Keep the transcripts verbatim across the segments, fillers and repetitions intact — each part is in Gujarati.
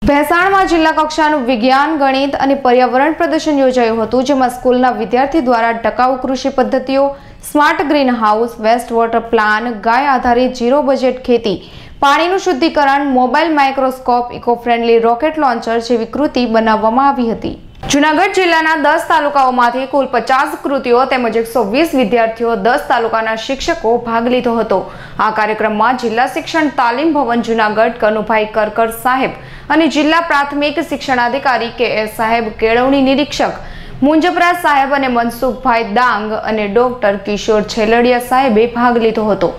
ભેસાણમાં જિલ્લા કક્ષાનું વિજ્ઞાન, ગણિત અને પર્યાવરણ પ્રદર્શન યોજાયું હતું, જેમાં સ્કૂલના વિદ્યાર્થી દ્વારા ટકાઉ કૃષિ પદ્ધતિઓ, smart green house, waste water plan, ગાય આધારિત ઝીરો બજેટ ખેતી, પાણીનું શુદ્ધિકરણ, mobile microscope, eco friendly rocket launcher જેવી કૃતિ બનાવવામાં આવી હતી। જૂનાગઢ જિલ્લાના દસ તાલુકાઓમાંથી કુલ પચાસ કૃતિઓ તેમજ એકસો વીસ વિદ્યાર્થીઓ, દસ તાલુકાના શિક્ષકો ભાગ લીધો હતો। આ કાર્યક્રમમાં જિલ્લા શિક્ષણ તાલીમ ભવન જૂનાગઢ કનુભાઈ કરકર સાહેબ અને જિલ્લા પ્રાથમિક શિક્ષણાધિકારી કે એસ સાહેબ, કેળવણી નિરીક્ષક મુંજપરા સાહેબ અને મનસુખભાઈ ડાંગ અને ડોક્ટર કિશોર છેલડિયા સાહેબે ભાગ લીધો હતો।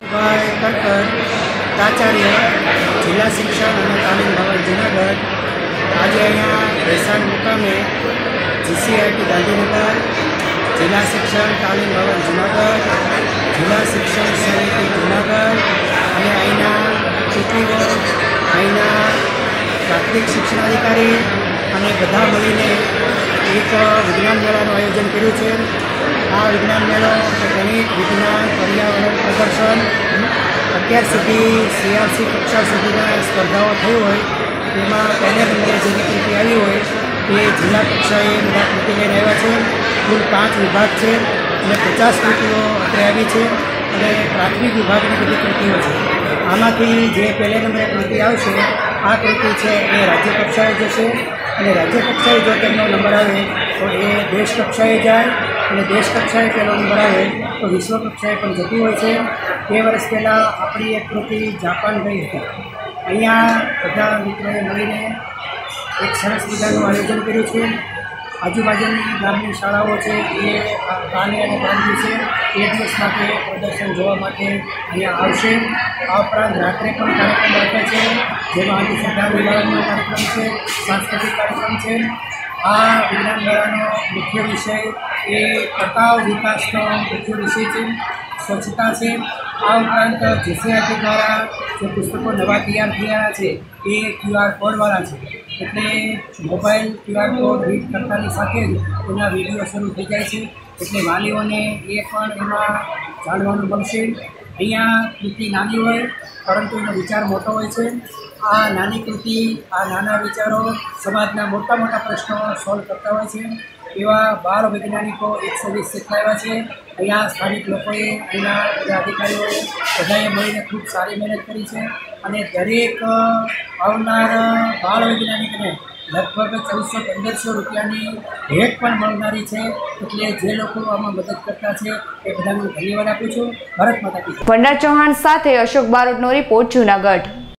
જિલ્લા શિક્ષણ અને તાલીમ ભવન જૂનાગઢ આજે અહીંયા ભેસાણ મુકામે જીસીઆઈટી ગાંધીનગર, જિલ્લા શિક્ષણ તાલીમ ભવન જૂનાગઢ, જિલ્લા શિક્ષણ સમિતિ જૂનાગઢ અને અહીંના ચૂંટણીઓ, અહીંના પ્રાથમિક શિક્ષણાધિકારી અને બધા મળીને એક વિજ્ઞાન મેળાનું આયોજન કર્યું છે। આ વિજ્ઞાન મેળો ગણિત, વિજ્ઞાન, પર્યાવરણ પ્રદર્શન અત્યાર સુધી સીઆરસી કક્ષા સુધીના સ્પર્ધાઓ થઈ હોય તેમાં પહેલે નંબરે જેની કૃતિ આવી હોય તે જિલ્લા કક્ષાએ બધા કૃતિ લઈને આવ્યા છે। કુલ પાંચ વિભાગ છે અને પચાસ કૃતિઓ અત્રે આવી છે અને પ્રાથમિક વિભાગની બધી કૃતિઓ છે। આમાંથી જે પહેલે નંબરે કૃતિ આવશે આ કૃતિ છે એ રાજ્ય કક્ષાએ જશે અને રાજ્ય કક્ષાએ જો તેમનો નંબર આવે તો એ દેશ કક્ષાએ જાય અને દેશ કક્ષાએ પહેલો નંબર આવે તો વિશ્વ કક્ષાએ પણ જતી હોય છે। બે વર્ષ પહેલાં આપણી એક કૃતિ જાપાન ગઈ હતી। અહીંયા બધા મિત્રોએ મળીને એક સરસ મજાનું આયોજન કર્યું છે। આજુબાજુની ગામની શાળાઓ છે એ કાલે અને પરમ દિવસે એક દિવસ માટે પ્રદર્શન જોવા માટે અહીંયા આવશે। આ ઉપરાંત રાત્રે પણ કાર્યક્રમ રાખે છે, જેમાં અંધશ્રદ્ધા નિવારણનો કાર્યક્રમ છે, સાંસ્કૃતિક કાર્યક્રમ છે। આ વિજ્ઞાન મેળાનો મુખ્ય વિષય એ ટકાઉ વિકાસનો મુખ્ય વિષય છે, સ્વચ્છતા છે। આ ઉપરાંત જીસીઆરટી દ્વારા જે પુસ્તકો નવા તૈયાર થયા છે એ ક્યુઆર કોડવાળા છે, એટલે મોબાઈલ ક્યુઆર કોડ રીડ કરતાની સાથે જ એના વિડીયો શરૂ થઈ જાય છે, એટલે વાલીઓને એ પણ એમાં જાણવાનું મળશે। અહીંયા કૃતિ નાની હોય પરંતુ એનો વિચાર મોટો હોય છે। આ નાની કૃતિ, આ નાના વિચારો સમાજના મોટા મોટા પ્રશ્નો સોલ્વ કરતા હોય છે। એવા બાર વૈજ્ઞાનિકો એકસો વીસ શીખવાડ્યા છે। અહીંયા સ્થાનિક લોકોએ, અહીંના બધા અધિકારીઓએ બધાએ મળીને ખૂબ સારી મહેનત કરી છે અને દરેક આવનાર બાળ વૈજ્ઞાનિકને લગભગ ચૌદસો પંદરસો રૂપિયાની ભેટ પણ મળનારી છે, એટલે જે લોકો આમાં મદદ કરતા છે એ બધાનો ધન્યવાદ આપું છું। ભારત માતા કી જય। વંડા ચૌહાણ સાથે અશોક બારોટનો રિપોર્ટ, જૂનાગઢ।